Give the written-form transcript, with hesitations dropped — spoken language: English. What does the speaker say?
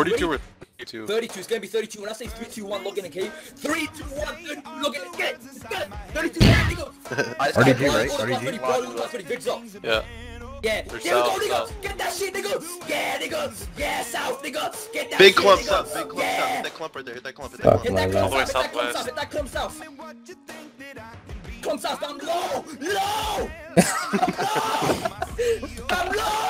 42 or 32? 32. It's gonna be 32. When I say 3, 2, 1, log in, okay? 3, 2, 1, 32. Log in. Get it. Get it. 32. There you go. RDG, right? RDG? Vids up. Yeah. Yeah. There's There we go, south, nigga. south. Get that shit, nigga. Yeah, nigga. Yeah, south, nigga. Get that Big shit, clump nigga. south, big clump Yeah. south. Hit that clump right there, hit that clump, hit that Fuck clump. my Hit life. that All the way clump south. southwest. Hit that clump south. Clump south. I'm low. Low. I'm low. I'm low.